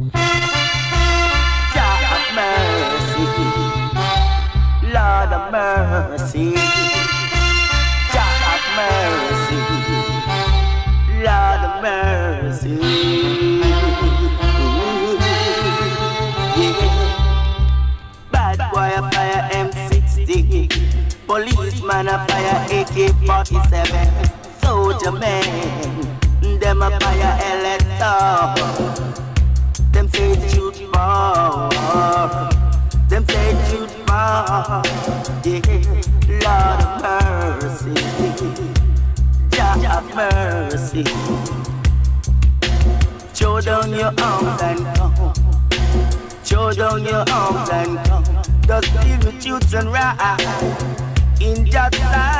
Jah have mercy, Lord of mercy. Jah have mercy, Lord of mercy. Yeah. Bad boy a fire M60, policeman a fire AK-47, soldier man, them a fire LSR. Them say shoot far, them say shoot far. Yeah, Lord of mercy, Jah have mercy. Show down your arms and come, show down your arms and come. Just deal with truth and right in Jah's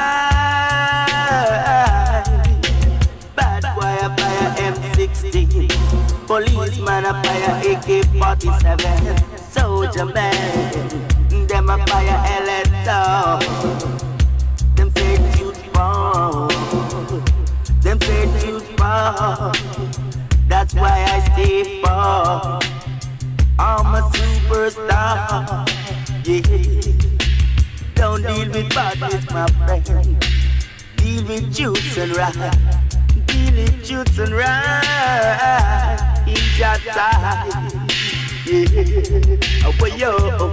sight. Bad boy a fire M60, policeman a fire AK-47, soldier man, them a fire LSR. Them say shoot far, them say shoot far. That's why I stay far. I'm a superstar, yeah. Don't deal with badness, my friend. Deal with truth and right. Deal with truth and right. In Jah's side, yeah. Away yo,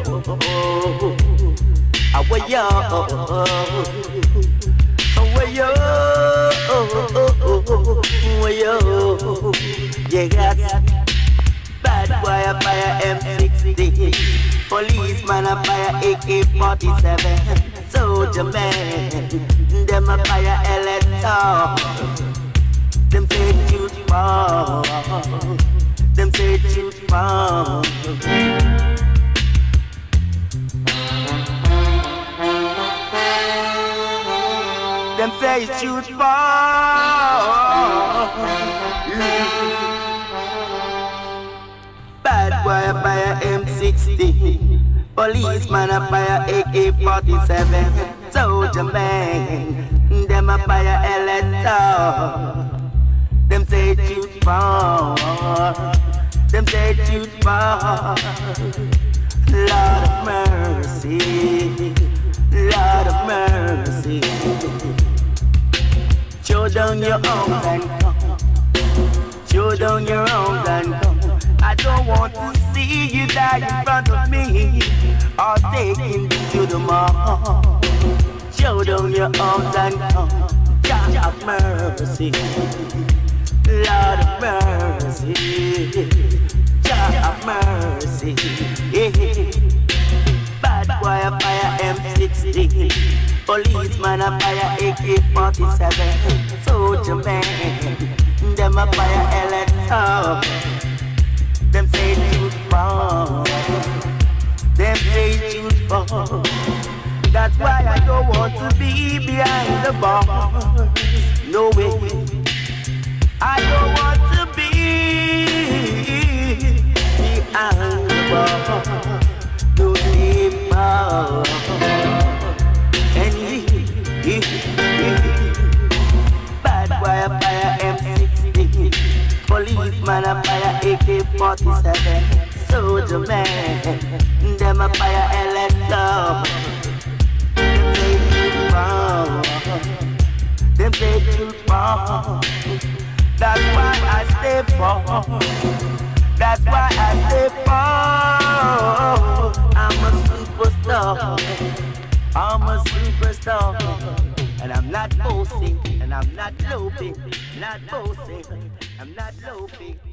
away yo, away yo, away yo. Yeah, bad boy a fire M60, policeman a fire AK-47, soldier man, them a fire LSR. Them say shoot far, them say shoot far. Them say shoot far. Bad boy a fire M60, policeman a fire AK-47, soldier man, them a fire LSR. Them say shoot far, them say shoot far. Lord of mercy, Lord of mercy. Show down your arms and come, show down your arms and come. I don't want to see you die in front of me or taken to the mall. Show down your arms and come. Jah have mercy, Lord of mercy, Jah have mercy. Bad boy a fire M60, policeman a fire AK-47, soldier man, them a fire LSR. Them say shoot far, them say shoot far. That's why I don't want to be behind the bars. No way, I don't want to be behind the bars. No deeper. And bad boy a fire M60, policeman a fire AK-47, soldier man, them a fire LSR. Them say shoot far, them say shoot far. That's why I stay far, that's why I stay far. I'm a superstar, I'm a superstar. And I'm not boasting, and I'm not loping, not boasting, I'm not loping.